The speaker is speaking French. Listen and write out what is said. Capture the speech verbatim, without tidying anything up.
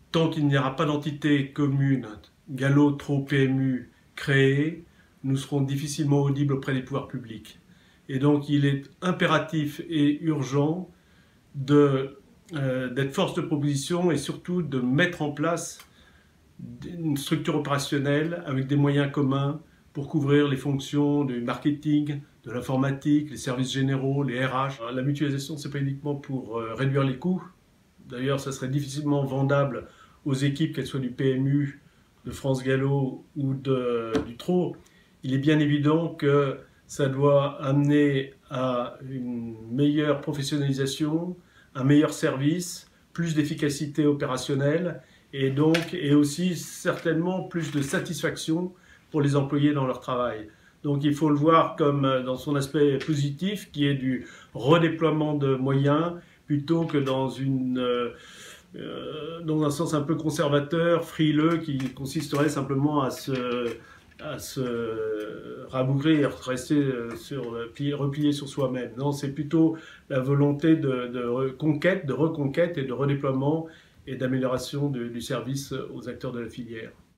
tant qu'il n'y aura pas d'entité commune Gallo-Tro-P M U créée, nous serons difficilement audibles auprès des pouvoirs publics. Et donc il est impératif et urgent de, euh, d'être force de proposition et surtout de mettre en place une structure opérationnelle avec des moyens communs pour couvrir les fonctions du marketing, de l'informatique, les services généraux, les R H. La mutualisation, ce n'est pas uniquement pour euh, réduire les coûts. D'ailleurs, ça serait difficilement vendable aux équipes, qu'elles soient du P M U, de France Gallo ou de, du T R O. Il est bien évident que ça doit amener à une meilleure professionnalisation, un meilleur service, plus d'efficacité opérationnelle et donc et aussi certainement plus de satisfaction pour les employés dans leur travail. Donc il faut le voir comme dans son aspect positif qui est du redéploiement de moyens plutôt que dans une euh, dans un sens un peu conservateur, frileux, qui consisterait simplement à se, à se rabougrir, rester sur, replier sur soi-même. Non, c'est plutôt la volonté de, de conquête, de reconquête et de redéploiement et d'amélioration du service aux acteurs de la filière.